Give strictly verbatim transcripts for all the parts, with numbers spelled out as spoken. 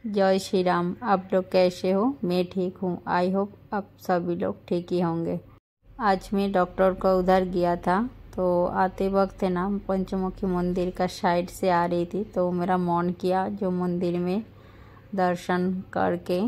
जय श्री राम। आप लोग कैसे हो? मैं ठीक हूँ। आई होप आप सभी लोग ठीक ही होंगे। आज मैं डॉक्टर को उधर गया था, तो आते वक्त है ना पंचमुखी मंदिर का साइड से आ रही थी, तो मेरा मन किया जो मंदिर में दर्शन करके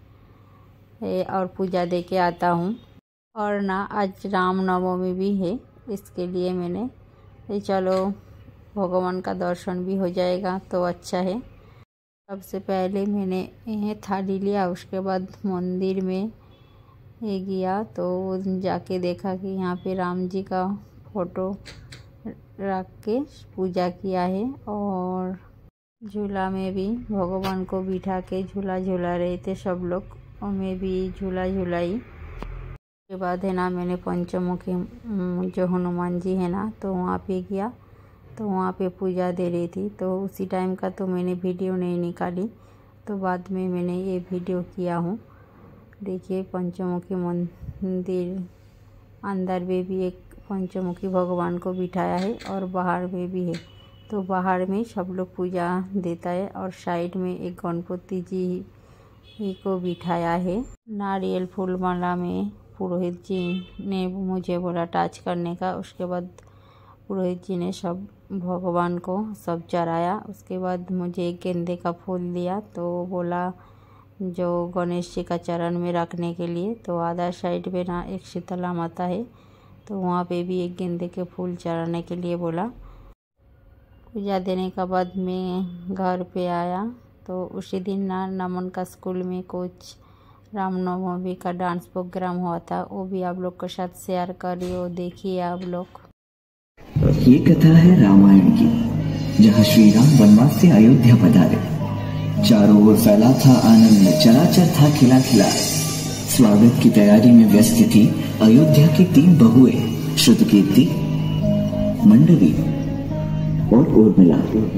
और पूजा दे के आता हूँ। और ना आज रामनवमी भी है, इसके लिए मैंने चलो भगवान का दर्शन भी हो जाएगा तो अच्छा है। सबसे पहले मैंने ये थाली लिया, उसके बाद मंदिर में ये गया तो जाके देखा कि यहाँ पे राम जी का फोटो रख के पूजा किया है। और झूला में भी भगवान को बिठा के झूला झूला रहे थे सब लोग, और मैं भी झूला झूलाई। उसके बाद है ना मैंने पंचमुखी जो हनुमान जी है ना, तो वहाँ पे गया, तो वहाँ पे पूजा दे रही थी। तो उसी टाइम का तो मैंने वीडियो नहीं निकाली, तो बाद में मैंने ये वीडियो किया हूँ। देखिए पंचमुखी मंदिर अंदर में भी एक पंचमुखी भगवान को बिठाया है और बाहर में भी है। तो बाहर में सब लोग पूजा देता है और साइड में एक गणपति जी को बिठाया है। नारियल फूल माला में पुरोहित जी ने मुझे बोला टच करने का। उसके बाद पुरोहित जी ने सब भगवान को सब चढ़ाया। उसके बाद मुझे एक गेंदे का फूल दिया, तो बोला जो गणेश जी का चरण में रखने के लिए। तो आधा साइड में ना एक शीतला माता है, तो वहाँ पे भी एक गेंदे के फूल चढ़ाने के लिए बोला। पूजा देने के बाद मैं घर पे आया, तो उसी दिन ना नमन का स्कूल में कुछ रामनवमी का डांस प्रोग्राम हुआ था, वो भी आप लोग के साथ शेयर करिए, देखिए आप लोग। ये कथा है रामायण की, जहाँ श्री राम वनवास से अयोध्या पधारे। चारों ओर फैला था आनंद, चराचर था खिला खिला। स्वागत की तैयारी में व्यस्त थी अयोध्या की तीन बहुएं, श्रुतकीर्ति, मंडवी और उर्मिला।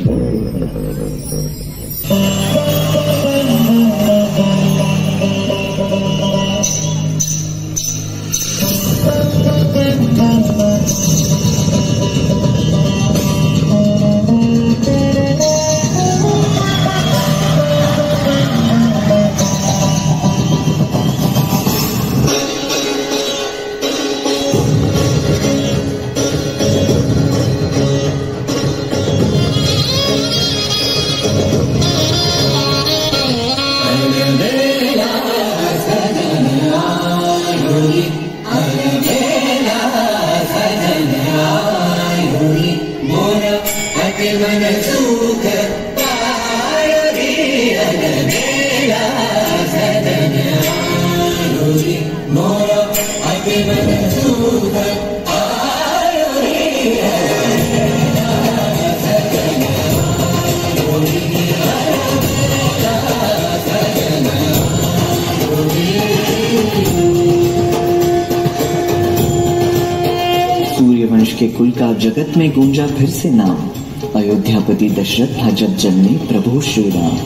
सूर्यवंश के कुल का जगत में गूंजा फिर से नाम। अयोध्यापति दशरथ था जब जन्मे प्रभु श्री राम।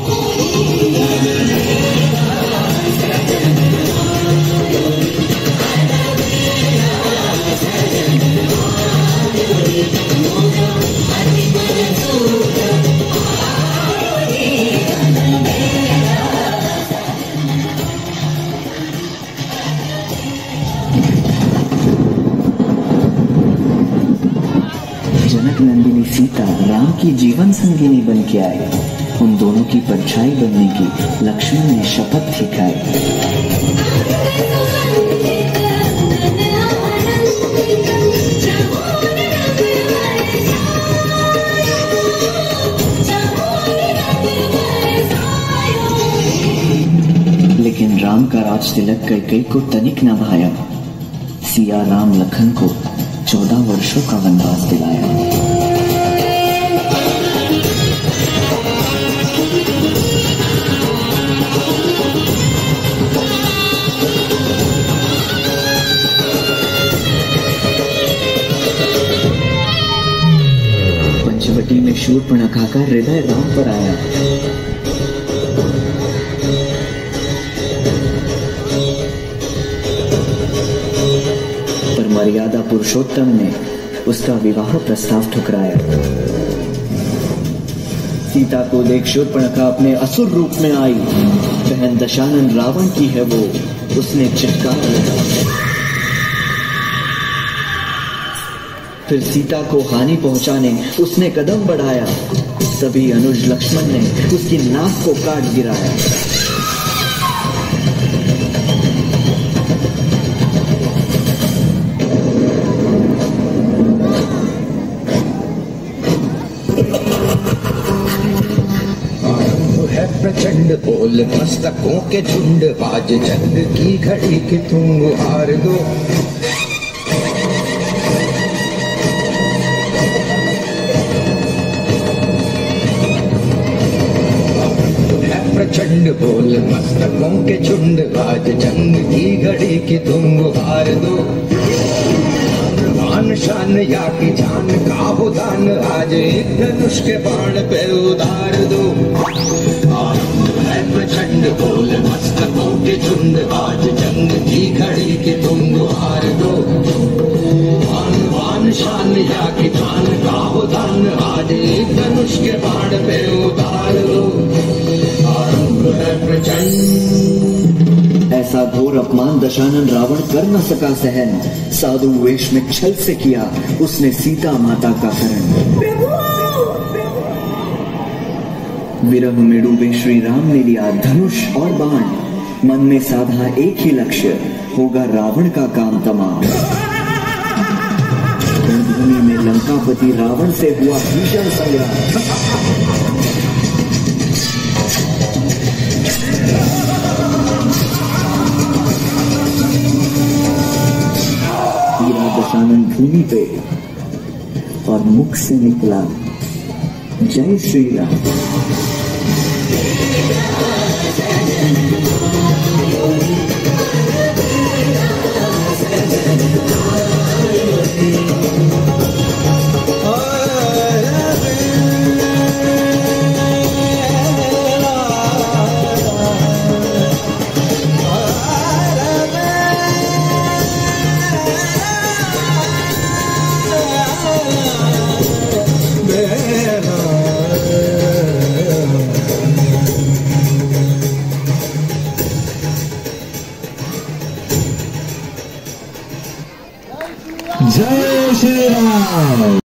जनक नंदिनी सीता राम की जीवन संगिनी बन के आए। उन दोनों की परछाई बनने की लक्ष्मण ने शपथ भी खाई। लेकिन राम का राज तिलक कैकेयी को तनिक न भाया। सिया राम लखन को चौदह वर्षों का वनवास दिलाया। पंचवटी में शूर्पणखा का हृदय राम पर आया। पर मर्यादा पुरुषोत्तम ने उसका विवाह प्रस्ताव ठुकराया। सीता को देख शूर्पणखा अपने असुर रूप में आई। बहन दशानन रावण की है वो, उसने चित्कार लगाया। फिर सीता को हानि पहुंचाने उसने कदम बढ़ाया। तभी अनुज लक्ष्मण ने उसकी नाक को काट गिराया। प्रचंड बोल मस्तकों के झुंड, आज जंग की घड़ी कि तुम हार दो। प्रचंड बोल मस्तकों के झुंड, आज जंग की घड़ी कि तुम हार दो। मान शान या की जान का हो दान, आज एक धनुष के बाण पे उतार दो। प्रचंड बोल मस्तकों के झुंड, आज जंग की घड़ी कि तुम हार दो। मान मान शान या की जान का हो दान, आज एक धनुष के बाण पे उतार दो। आरंभ है प्रचंड। ऐसा घोर अपमान दशानन रावण कर न सका सहन। साधु वेश में छल से किया उसने सीता माता का हरण। विरह में डूबे श्री राम ने लिया धनुष और बाण। मन में साधा एक ही लक्ष्य, होगा रावण का काम तमाम। रणभूमि में लंकापति रावण से हुआ भीषण संग्राम। गिरा दशानन भूमि पे और मुख से निकला जय श्री राम।